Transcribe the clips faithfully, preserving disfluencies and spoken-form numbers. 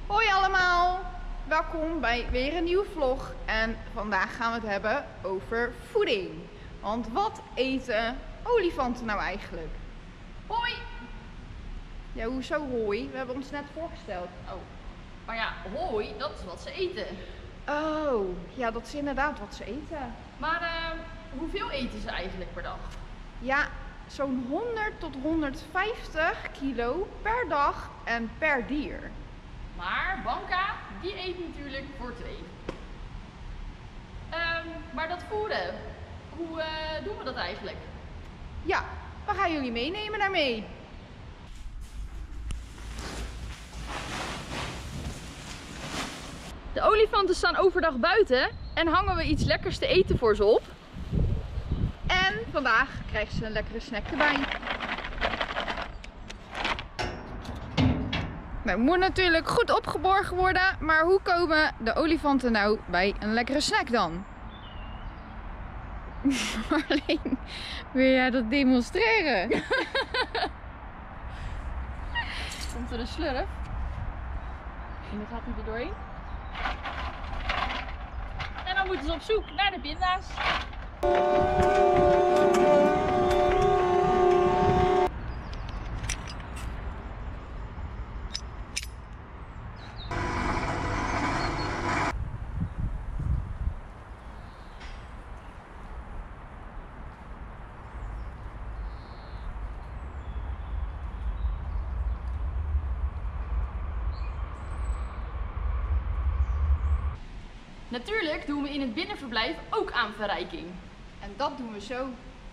Hoi allemaal, welkom bij weer een nieuwe vlog en vandaag gaan we het hebben over voeding. Want wat eten olifanten nou eigenlijk? Hoi! Ja, hoezo hoi? We hebben ons net voorgesteld. Oh, maar ja, hoi, dat is wat ze eten. Oh, ja, dat is inderdaad wat ze eten. Maar uh, hoeveel eten ze eigenlijk per dag? Ja, zo'n honderd tot honderdvijftig kilo per dag en per dier. Maar Banka, die eet natuurlijk voor twee. Um, maar dat voeren, hoe uh, doen we dat eigenlijk? Ja, we gaan jullie meenemen daarmee. De olifanten staan overdag buiten en hangen we iets lekkers te eten voor ze op. En vandaag krijgen ze een lekkere snack erbij. Nou, moet natuurlijk goed opgeborgen worden, maar hoe komen de olifanten nou bij een lekkere snack dan? Marleen, wil jij dat demonstreren? Komt er een slurf en dan gaat hij er doorheen. En dan moeten ze op zoek naar de pinda's. Natuurlijk doen we in het binnenverblijf ook aan verrijking. En dat doen we zo.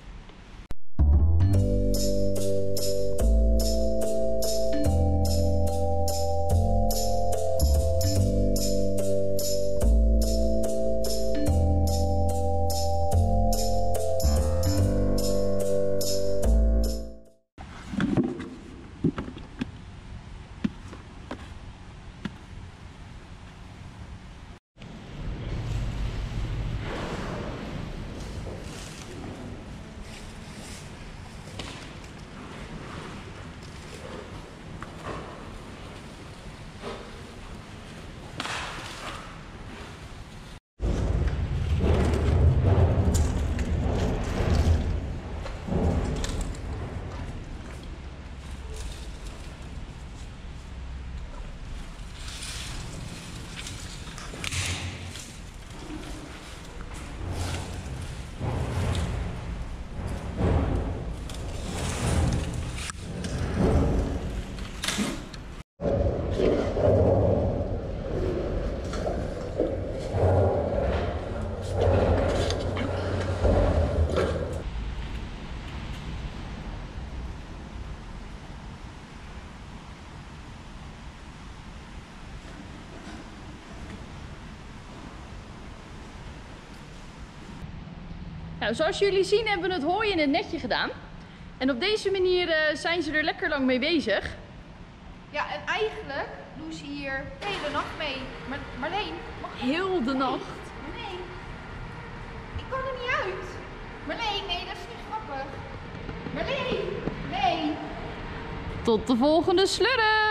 Nou, zoals jullie zien hebben we het hooi in het netje gedaan. En op deze manier uh, zijn ze er lekker lang mee bezig. Ja, en eigenlijk doen ze hier de hele nacht mee. Maar Marleen, mag heel de nacht? Nee, ik kan er niet uit. Marleen, nee, dat is niet grappig. Marleen, nee. Tot de volgende slurf!